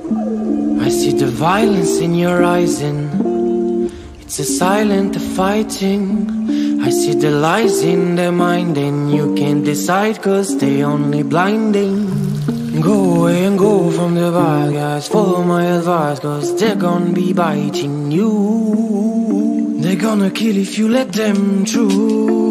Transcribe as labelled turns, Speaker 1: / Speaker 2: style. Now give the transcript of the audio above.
Speaker 1: I see the violence in your eyes and it's a silent fighting. I see the lies in their mind and you can't decide cause they only blinding. Go away and go from the bad guys, follow my advice cause they're gonna be biting you. They're gonna kill if you let them through.